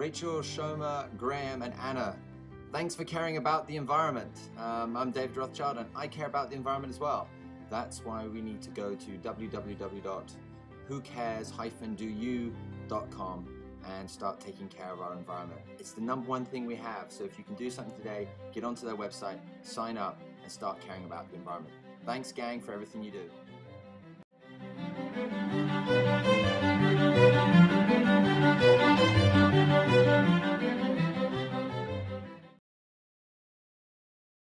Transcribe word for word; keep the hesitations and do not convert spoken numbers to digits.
Rachel, Shoma, Graham, and Anna. Thanks for caring about the environment. Um, I'm David Rothschild, and I care about the environment as well. That's why we need to go to w w w dot who cares dash do you dot com and start taking care of our environment. It's the number one thing we have, so if you can do something today, get onto their website, sign up, and start caring about the environment. Thanks, gang, for everything you do.